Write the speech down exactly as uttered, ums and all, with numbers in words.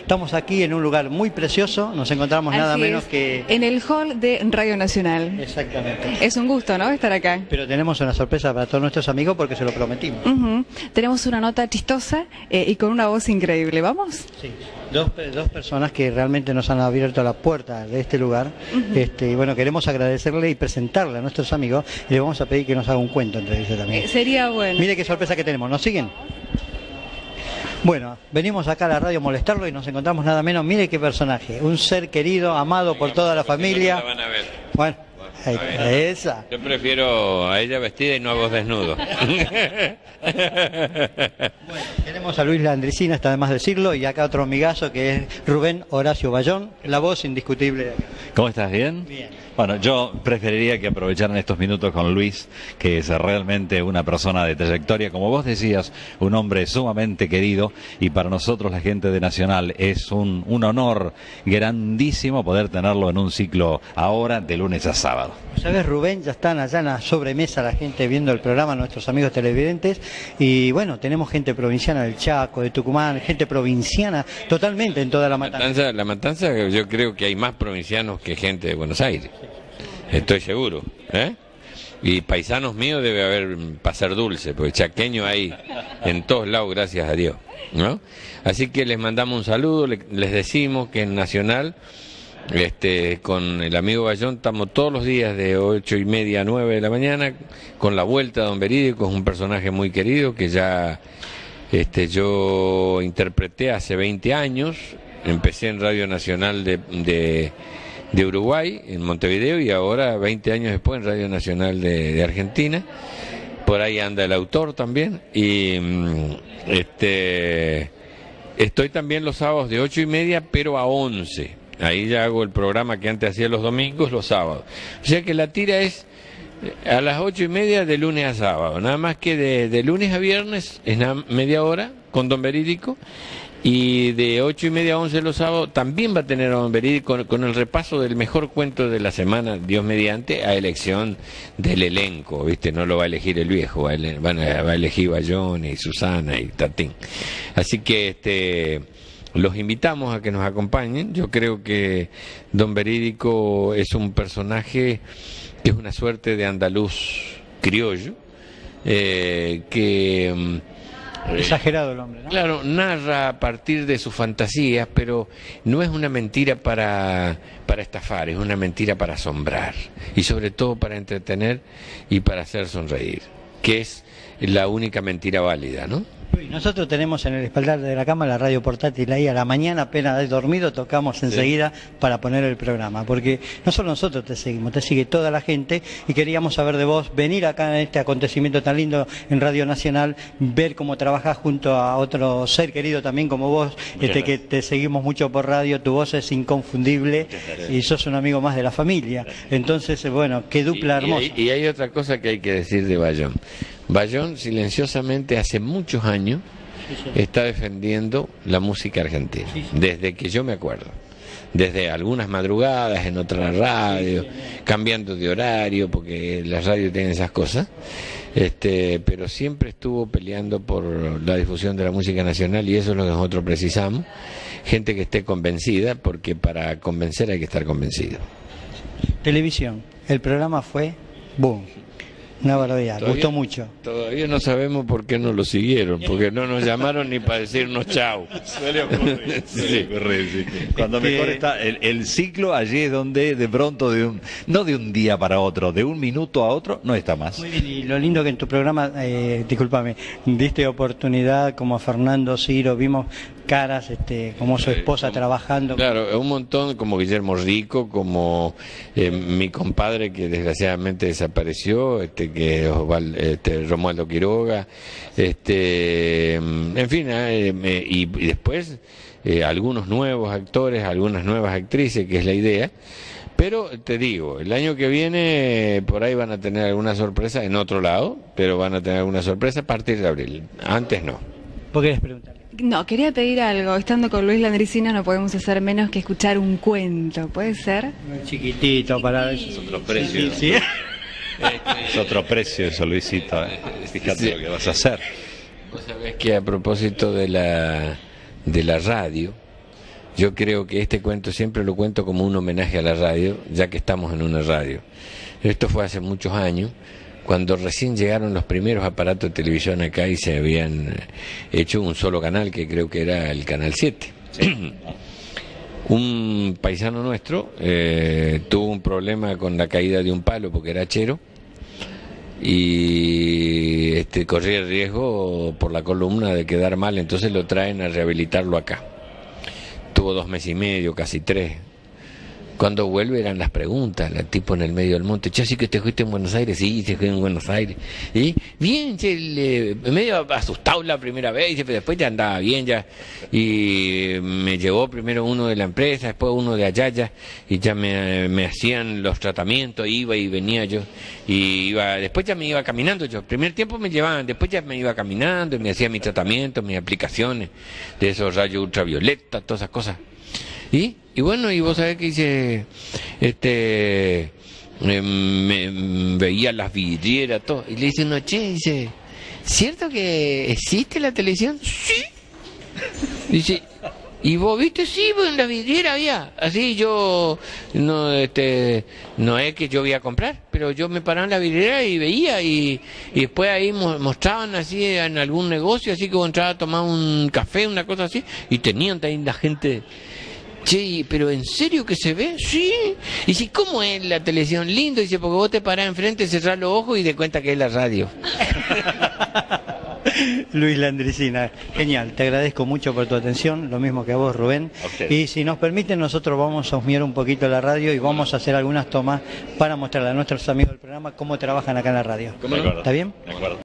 Estamos aquí en un lugar muy precioso, nos encontramos Así nada es, menos que... en el hall de Radio Nacional. Exactamente. Es un gusto, ¿no?, estar acá. Pero tenemos una sorpresa para todos nuestros amigos porque se lo prometimos. Uh-huh. Tenemos una nota chistosa eh, y con una voz increíble. ¿Vamos? Sí. Dos, dos personas que realmente nos han abierto la puerta de este lugar. Uh-huh. este, y bueno, queremos agradecerle y presentarle a nuestros amigos y le vamos a pedir que nos haga un cuento entre ellos también. Eh, sería bueno. Mire qué sorpresa que tenemos. ¿Nos siguen? Bueno, venimos acá a la radio a molestarlo y nos encontramos nada menos, mire qué personaje, un ser querido, amado por toda la familia. No la van a ver. Bueno, ahí, esa. Yo prefiero a ella vestida y no a vos desnudo. Bueno, tenemos a Luis Landricina, está de más decirlo, y acá otro amigazo que es Rubén Horacio Bayón, la voz indiscutible. ¿Cómo estás? ¿Bien? Bien. Bueno, yo preferiría que aprovecharan estos minutos con Luis, que es realmente una persona de trayectoria, como vos decías, un hombre sumamente querido, y para nosotros la gente de Nacional es un, un honor grandísimo poder tenerlo en un ciclo ahora de lunes a sábado. ¿Sabes, Rubén? Ya están allá en la sobremesa la gente viendo el programa, nuestros amigos televidentes, y bueno, tenemos gente provinciana del Chaco, de Tucumán, gente provinciana totalmente en toda la matanza. Matanza, la matanza, yo creo que hay más provincianos que gente de Buenos Aires. Estoy seguro, ¿eh? Y paisanos míos debe haber para ser dulce, porque chaqueño hay en todos lados, gracias a Dios, ¿no? Así que les mandamos un saludo, les decimos que en Nacional, este, con el amigo Bayón, estamos todos los días de ocho y media a nueve de la mañana, con la vuelta de Don Verídico, es un personaje muy querido que ya este, yo interpreté hace veinte años, empecé en Radio Nacional de... de de Uruguay, en Montevideo, y ahora veinte años después en Radio Nacional de, de Argentina. Por ahí anda el autor también, y este estoy también los sábados de ocho y media, pero a once. Ahí ya hago el programa que antes hacía los domingos, los sábados. O sea que la tira es a las ocho y media de lunes a sábado, nada más que de, de lunes a viernes es una media hora con Don Verídico. Y de ocho y media a once los sábados también va a tener a Don Verídico con, con el repaso del mejor cuento de la semana, Dios mediante, a elección del elenco, ¿viste? No lo va a elegir el viejo, va a, ele van a, va a elegir Bayón y Susana y Tatín. Así que este los invitamos a que nos acompañen. Yo creo que Don Verídico es un personaje que es una suerte de andaluz criollo, eh, que... Exagerado el hombre, ¿no? Claro, narra a partir de sus fantasías, pero no es una mentira para, para estafar, es una mentira para asombrar, y sobre todo para entretener y para hacer sonreír, que es la única mentira válida, ¿no? Nosotros tenemos en el espaldar de la cama la radio portátil ahí, a la mañana apenas dormido tocamos enseguida sí. para poner el programa, porque no solo nosotros te seguimos, te sigue toda la gente, y queríamos saber de vos, venir acá en este acontecimiento tan lindo en Radio Nacional, ver cómo trabajás junto a otro ser querido también como vos, este, que te seguimos mucho por radio, tu voz es inconfundible y sos un amigo más de la familia, entonces bueno, qué dupla y, hermosa. Y hay, y hay otra cosa que hay que decir de Bayón. Bayón silenciosamente hace muchos años está defendiendo la música argentina, desde que yo me acuerdo, desde algunas madrugadas en otra radio, cambiando de horario porque las radios tienen esas cosas, este, pero siempre estuvo peleando por la difusión de la música nacional, y eso es lo que nosotros precisamos, gente que esté convencida, porque para convencer hay que estar convencido. Televisión, el programa fue boom. Una barbaridad, todavía, gustó mucho. Todavía no sabemos por qué no lo siguieron, porque no nos llamaron ni para decirnos chau. Suele ocurrir, sí. Suele ocurrir, sí. Cuando este... mejor está el, el ciclo, allí es donde de pronto, de un no de un día para otro, de un minuto a otro, no está más. Muy bien, y lo lindo que en tu programa, eh, discúlpame, diste oportunidad como a Fernando Ciro, vimos caras, este, como su esposa eh, como, trabajando. Claro, un montón, como Guillermo Rico, como eh, mi compadre que desgraciadamente desapareció, este, que Osval, este, Romualdo Quiroga, este, en fin, eh, y, y después eh, algunos nuevos actores, algunas nuevas actrices, que es la idea. Pero te digo, el año que viene por ahí van a tener alguna sorpresa en otro lado, pero van a tener alguna sorpresa a partir de abril, antes no. ¿Por qué les preguntan? No, quería pedir algo. Estando con Luis Landricina no podemos hacer menos que escuchar un cuento, ¿puede ser? Muy chiquitito para eso. Es otro precio. Sí, sí. Es otro precio eso, Luisito. ¿eh? Fíjate sí. lo que vas a hacer. Vos sabés que a propósito de la, de la radio, Yo creo que este cuento siempre lo cuento como un homenaje a la radio, ya que estamos en una radio. Esto fue hace muchos años, cuando recién llegaron los primeros aparatos de televisión acá y se habían hecho un solo canal, que creo que era el Canal siete. Sí. Un paisano nuestro eh, tuvo un problema con la caída de un palo porque era hachero y este, corría el riesgo por la columna de quedar mal, entonces lo traen a rehabilitarlo acá. Tuvo dos meses y medio, casi tres. Cuando vuelve eran las preguntas, la tipo en el medio del monte, che, ¿sí que te fuiste en Buenos Aires? Sí, te fui en Buenos Aires. Y bien, che, le, medio asustado la primera vez, pero después ya andaba bien ya. Y me llevó primero uno de la empresa, después uno de allá ya, y ya me, me hacían los tratamientos, iba y venía yo. Y iba, después ya me iba caminando yo. El primer tiempo me llevaban, después ya me iba caminando y me hacía mis tratamientos, mis aplicaciones de esos rayos ultravioleta, todas esas cosas. Y, y bueno, y vos sabés que hice, este, me, me veía las vidrieras, todo, y le dice uno, che, dice, ¿cierto que existe la televisión? Sí. Dice, ¿y vos viste? Sí, pues en la vidriera había, así yo, no, este, no es que yo iba a comprar, pero yo me paraba en la vidriera y veía, y, y después ahí mostraban así en algún negocio, así que vos entrabas a tomar un café, una cosa así, y tenían también la gente... Che, pero ¿en serio que se ve? Sí. Y si, ¿cómo es la televisión? Lindo, dice, porque vos te parás enfrente, cerrás los ojos y te cuenta que es la radio. Luis Landricina, genial, te agradezco mucho por tu atención, lo mismo que a vos, Rubén. Y si nos permiten, nosotros vamos a husmear un poquito la radio y vamos a hacer algunas tomas para mostrarle a nuestros amigos del programa cómo trabajan acá en la radio. ¿Está bien? De acuerdo.